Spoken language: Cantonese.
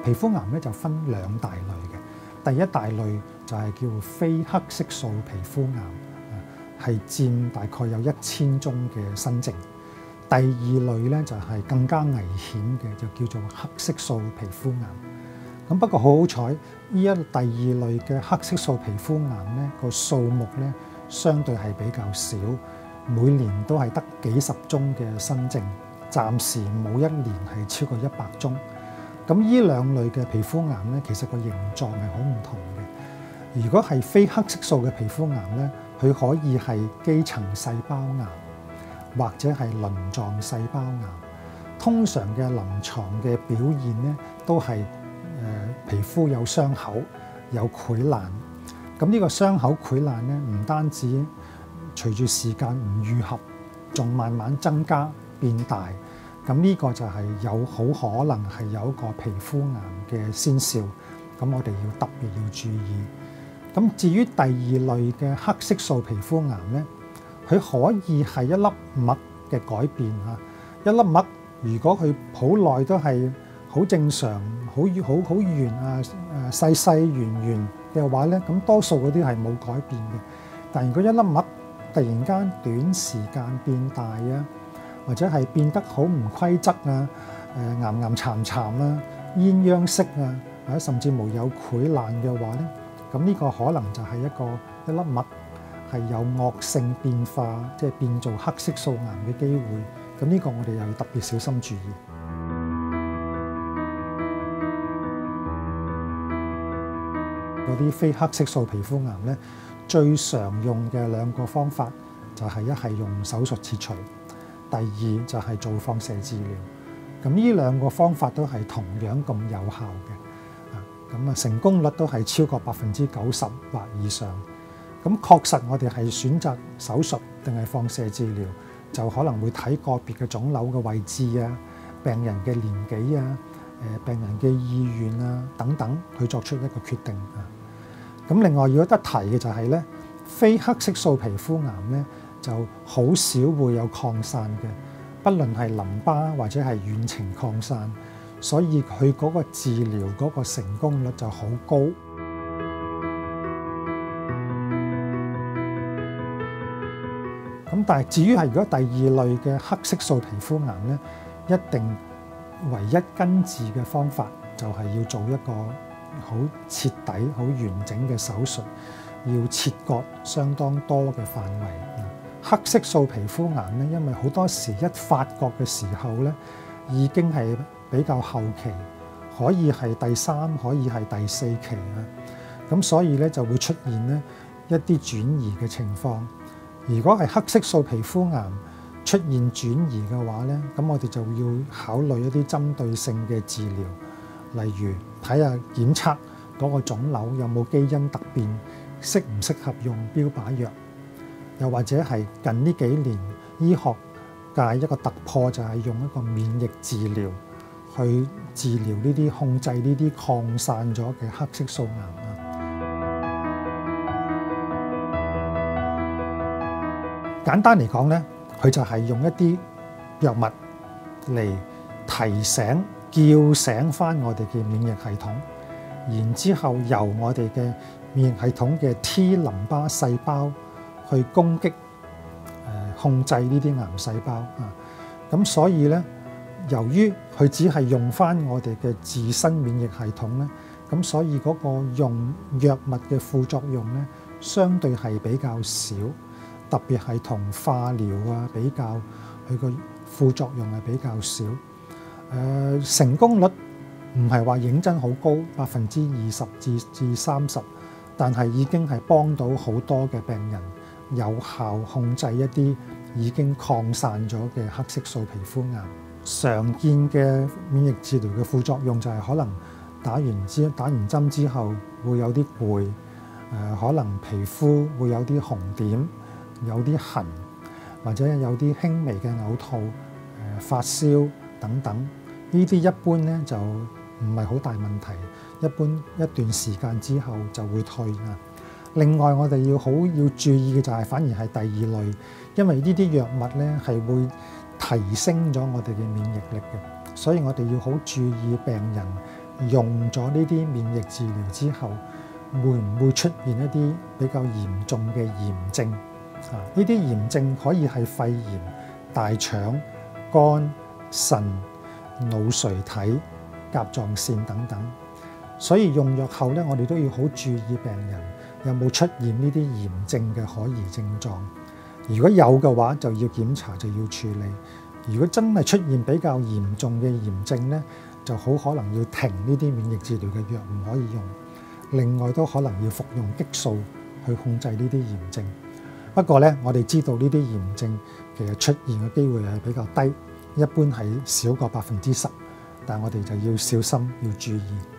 皮膚癌咧就分兩大類嘅，第一大類就係叫非黑色素皮膚癌，係佔大概有1000宗嘅新症。第二類咧就係更加危險嘅，就叫做黑色素皮膚癌。咁不過好彩，呢第二類嘅黑色素皮膚癌咧個數目咧相對係比較少，每年都係得幾十宗嘅新症，暫時冇一年係超過100宗。咁呢兩類嘅皮膚癌咧，其實個形狀係好唔同嘅。如果係非黑色素嘅皮膚癌咧，佢可以係基層細胞癌，或者係鱗狀細胞癌。通常嘅臨床嘅表現咧，都係皮膚有傷口、有潰爛。咁呢個傷口潰爛咧，唔單止隨住時間唔愈合，仲慢慢增加變大。咁呢個就係有好可能係有一個皮膚癌嘅先兆。咁我哋要特別要注意。咁至於第二類嘅黑色素皮膚癌咧，佢可以係一粒癦嘅改變嚇。一粒癦如果佢好耐都係好正常、好圓細細圓嘅話咧，咁多數嗰啲係冇改變嘅。但如果一粒癦突然間短時間變大啊，或者係變得好唔規則啊、岩岩巉巉啊、鴛鴦色啊，或者甚至無有潰爛嘅話咧，咁呢個可能就係一粒癦係有惡性變化，即係變做黑色素癌嘅機會。咁呢個我哋又要特別小心注意。嗰啲非黑色素皮膚癌咧，最常用嘅兩個方法就係一係用手術切除，第二就係做放射治療。咁呢兩個方法都係同樣咁有效嘅，咁成功率都係超過90%或以上。咁確實我哋係選擇手術定係放射治療，就可能會睇個別嘅腫瘤嘅位置啊、病人嘅年紀啊、病人嘅意願啊等等，去作出一個決定啊。咁另外如果得提嘅就係咧，非黑色素皮膚癌咧就好少會有擴散嘅，不論係淋巴或者係遠程擴散，所以佢嗰個治療嗰個成功率就好高。咁但係至於係如果第二類嘅黑色素皮膚癌咧，一定唯一根治嘅方法就係要做一個好徹底、好完整嘅手術，要切割相當多嘅範圍。黑色素皮膚癌咧，因為好多時一發覺嘅時候咧，已經係比較後期，可以係第3，可以係第4期啊。咁所以咧就會出現咧一啲轉移嘅情況。如果係黑色素皮膚癌出現轉移嘅話咧，咁我哋就要考慮一啲針對性嘅治療，例如睇下檢測嗰個腫瘤有冇基因突變，適唔適合用標靶藥，又或者係近呢幾年醫學界一個突破就係用一個免疫治療去治療呢啲控制呢啲擴散咗嘅黑色素癌啊。簡單嚟講咧，佢就係用一啲藥物嚟提醒、叫醒翻我哋嘅免疫系統，然之後由我哋嘅免疫系統嘅 T 淋巴細胞去攻擊、控制呢啲癌細胞啊。咁所以咧，由於佢只係用翻我哋嘅自身免疫系統咧，咁所以嗰個用藥物嘅副作用咧，相對係比較少。特別係同化療啊比較，佢個副作用係比較少。成功率唔係話認真好高，20%至30%，但係已經係幫到好多嘅病人有效控制一啲已經擴散咗嘅黑色素皮膚癌。常見嘅免疫治療嘅副作用就係可能打完針之後會有啲攰，可能皮膚會有啲紅點。有啲痕，或者有啲輕微嘅嘔吐、發燒等等，呢啲一般咧就唔係好大問題，一般一段時間之後就會退啊。另外我哋要注意嘅就係反而係第二類，因為呢啲藥物咧係會提升咗我哋嘅免疫力嘅，所以我哋要好注意病人用咗呢啲免疫治療之後，會唔會出現一啲比較嚴重嘅炎症？呢啲炎症可以係肺炎、大腸、肝、腎、腦垂體、甲狀腺等等。所以用藥後咧，我哋都要好注意病人有冇出現呢啲炎症嘅可疑症狀。如果有嘅話，就要檢查，就要處理。如果真係出現比較嚴重嘅炎症咧，就好可能要停呢啲免疫治療嘅藥，唔可以用。另外都可能要服用激素去控制呢啲炎症。不過咧，我哋知道呢啲炎症其實出現嘅機會係比較低，一般係少過10%，但係我哋就要小心，要注意。